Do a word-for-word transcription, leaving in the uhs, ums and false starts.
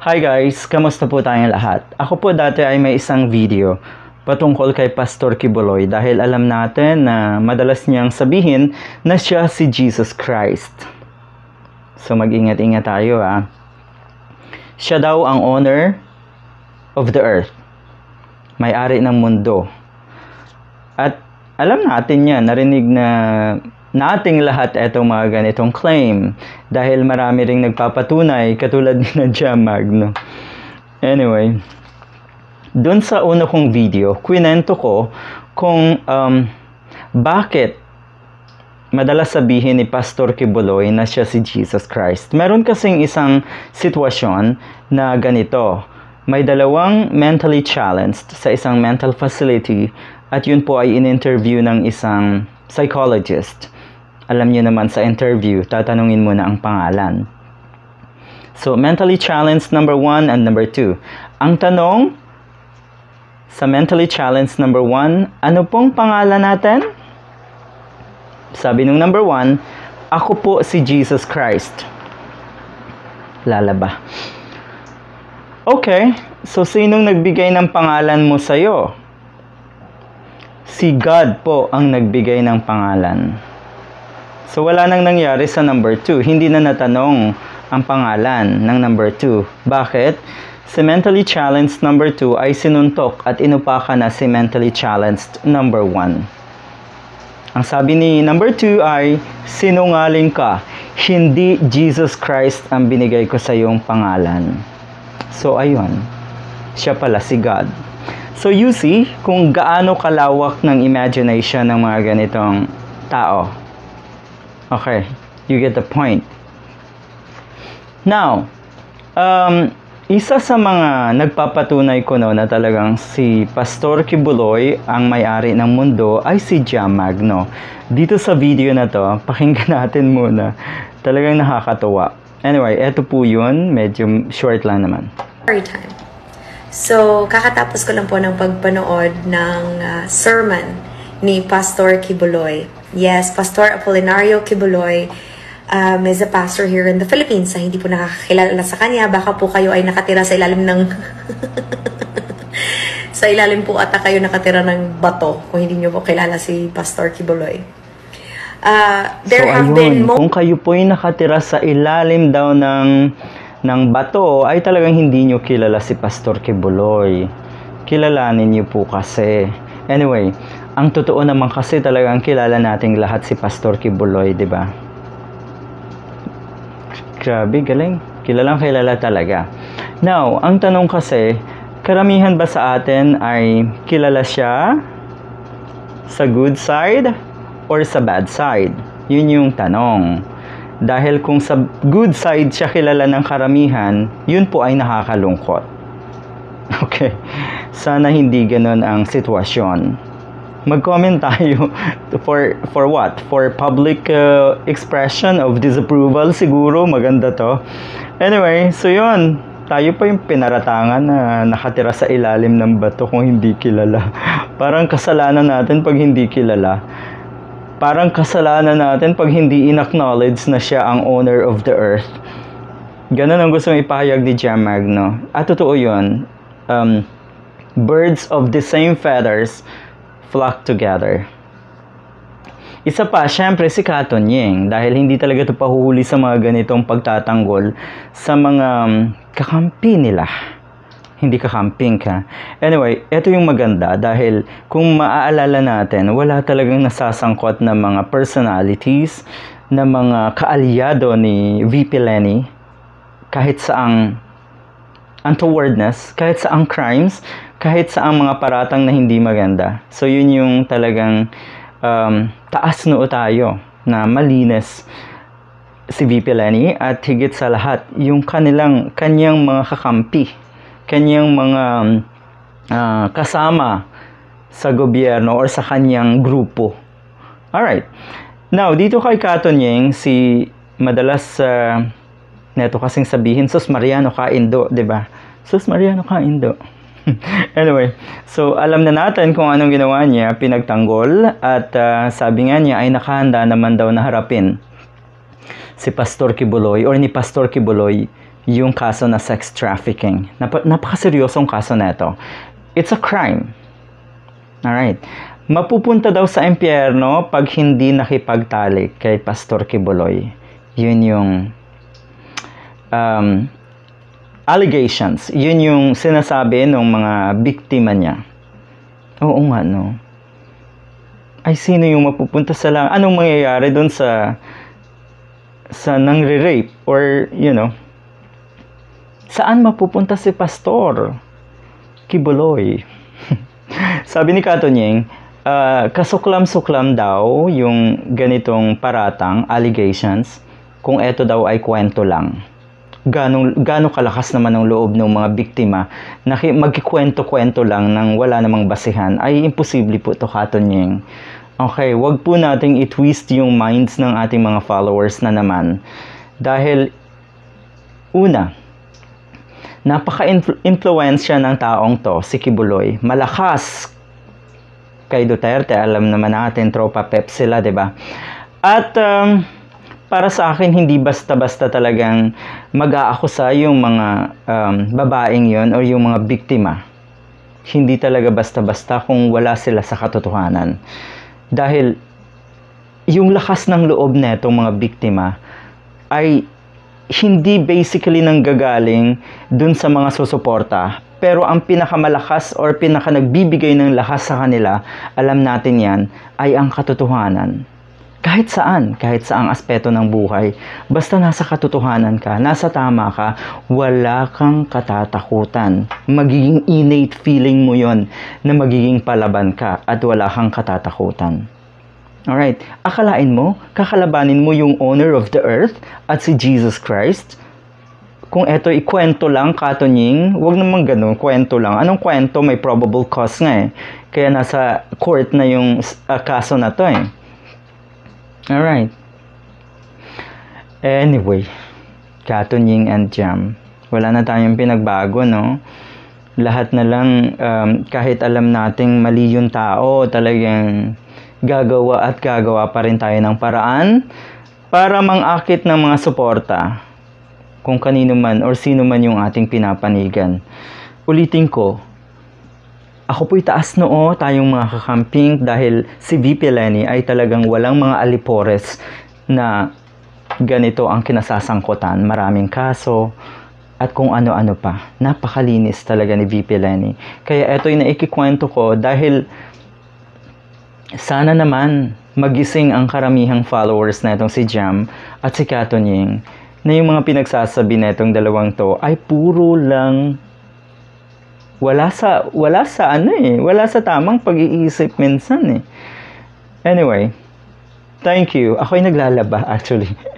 Hi guys, kamusta po tayong lahat? Ako po dati ay may isang video patungkol kay Pastor Kibuloy dahil alam natin na madalas niyang sabihin na siya si Jesus Christ. So mag-ingat-ingat tayo ah. Siya daw ang owner of the earth. May-ari ng mundo. At alam natin yan, narinig na nating lahat itong mga ganitong claim dahil marami ring nagpapatunay katulad ni Nadia Magno. Anyway, dun sa una kong video, kwento ko kung um, bakit madalas sabihin ni Pastor Kibuloy na siya si Jesus Christ. Meron kasing isang sitwasyon na ganito. May dalawang mentally challenged sa isang mental facility at yun po ay in-interview ng isang psychologist. Alam niyo naman sa interview, tatanungin mo na ang pangalan. So, mentally challenged number one and number two. Ang tanong sa mentally challenged number one, ano pong pangalan natin? Sabi nung number one, ako po si Jesus Christ. Lalaba. Okay, so sinong nagbigay ng pangalan mo sa'yo? Si God po ang nagbigay ng pangalan. So wala nang nangyari sa number two. Hindi na natanong ang pangalan ng number two. Bakit? Si mentally challenged number two ay sinuntok at inupakan na si mentally challenged number one. Ang sabi ni number two ay, sinungaling ka. Hindi Jesus Christ ang binigay ko sa iyong pangalan. So ayun, siya pala si God. So you see kung gaano kalawak ng imagination ng mga ganitong tao. Okay, you get the point. Now, um, isa sa mga nagpapatunay ko no na talagang si Pastor Kibuloy ang may-ari ng mundo ay si Nadia Magno. Dito sa video na to, pakinggan natin muna. Talagang nakakatuwa. Anyway, eto po yun. Medyo short lang naman. Story time. So, kakatapos ko lang po ng pagpanood ng uh, sermon ni Pastor Kibuloy. Yes, Pastor Apolinario Kibuloy um, is a pastor here in the Philippines. Sa hindi po nakakakilala sa kanya, baka po kayo ay nakatira sa ilalim ng sa ilalim po ata kayo nakatira ng bato kung hindi nyo po kilala si Pastor Kibuloy. Uh, there so, have ayun, been kung kayo po ay nakatira sa ilalim daw ng ng bato, ay talagang hindi nyo kilala si Pastor Kibuloy. Kilalanin nyo po kasi. Anyway, ang totoo naman kasi talagang kilala nating lahat si Pastor Kibuloy, di ba? Grabe, galing. Kilalang kilala talaga. Now, ang tanong kasi, karamihan ba sa atin ay kilala siya sa good side or sa bad side? Yun yung tanong. Dahil kung sa good side siya kilala ng karamihan, yun po ay nakakalungkot. Okay. Sana hindi ganun ang sitwasyon. Mag-comment tayo for for what? For public uh, expression of disapproval siguro, maganda to. Anyway, so yun. Tayo pa yung pinaratangan na nakatira sa ilalim ng bato kung hindi kilala. Parang kasalanan natin pag hindi kilala. Parang kasalanan natin pag hindi in-acknowledge na siya ang owner of the earth. Ganun ang gusto ipahayag ni Nadia Magno. At totoo yun. Um, birds of the same feathers flock together. Isa pa, syempre si Katon Ying. Dahil hindi talaga ito pahuhuli sa mga ganitong pagtatanggol sa mga um, kakampi nila. Hindi kakamping ka. Anyway, ito yung maganda dahil kung maaalala natin, wala talagang nasasangkot na mga personalities, na mga kaalyado ni V P Leni, kahit saang untowardness, kahit saang crimes, kahit saang mga paratang na hindi maganda. So yun yung talagang um, taas noo tayo na malinis si V P Leni at higit sa lahat, yung kanilang, kanyang mga kakampi, kanyang mga uh, kasama sa gobyerno or sa kanyang grupo. Alright. Now, dito kay Katon Ying, si madalas uh, neto kasing sabihin, Sus Mariano ka Indo, diba? Sus Mariano ka Indo. Anyway, so alam na natin kung anong ginawa niya, pinagtanggol at uh, sabi nga niya ay nakahanda naman daw na harapin si Pastor Kibuloy or ni Pastor Kibuloy yung kaso na sex trafficking. Nap- napakaseryosong kaso na ito. It's a crime. Alright. Mapupunta daw sa impyerno pag hindi nakipagtalik kay Pastor Kibuloy. Yun yung um, allegations. Yun yung sinasabi ng mga biktima niya. Oo nga, no? Ay, sino yung mapupunta sa lang? Anong mangyayari doon sa sa nangre-rape? Or, you know, saan mapupunta si Pastor Kibuloy? Sabi ni Katonying, uh, kasuklam-suklam daw yung ganitong paratang, allegations, kung eto daw ay kwento lang. Ganong, gano'ng kalakas naman ang loob ng mga biktima na magkikwento-kwento lang nang wala namang basihan, ay imposible po ito, Katonying. Okay, wag po nating i-twist yung minds ng ating mga followers na naman. Dahil, una, napaka-influensya ng taong to, si Kibuloy. Malakas kay Duterte, alam naman natin, tropa pep sila, diba? At um, para sa akin, hindi basta-basta talagang mag-aakusa yung mga um, babaeng yon o yung mga biktima. Hindi talaga basta-basta kung wala sila sa katotohanan. Dahil yung lakas ng loob netong mga biktima ay hindi basically nanggagaling dun sa mga susuporta. Pero ang pinakamalakas or pinaka nagbibigay ng lakas sa kanila, alam natin yan, ay ang katotohanan. Kahit saan, kahit saang aspeto ng buhay, basta nasa katotohanan ka, nasa tama ka, wala kang katatakutan. Magiging innate feeling mo yon na magiging palaban ka at wala kang katatakutan. Alright, akalain mo, kakalabanin mo yung owner of the earth at si Jesus Christ? Kung eto ikwento lang, Katonying, wag naman ganun, kwento lang. Anong kwento? May probable cause nga eh. Kaya nasa court na yung uh, kaso na to eh. Alright. Anyway, Katonying and Jam, wala na tayong pinagbago, no? Lahat na lang, um, kahit alam nating mali yung tao, talagang gagawa at gagawa pa rin tayo ng paraan para mangakit ng mga suporta kung kanino man or sino man yung ating pinapanigan. Ulitin ko, ako po'y taas noo tayong mga kakamping dahil si V P Leni ay talagang walang mga alipores na ganito ang kinasasangkutan. Maraming kaso at kung ano-ano pa. Napakalinis talaga ni V P Leni. Kaya ito'y naikikwento ko dahil sana naman magising ang karamihang followers na itong si Jam at si Katonying na yung mga pinagsasabi na itong dalawang to ay puro lang wala sa wala sa ano eh, wala sa tamang pag-iisip minsan eh. Anyway, thank you. Ako'y naglalaba actually.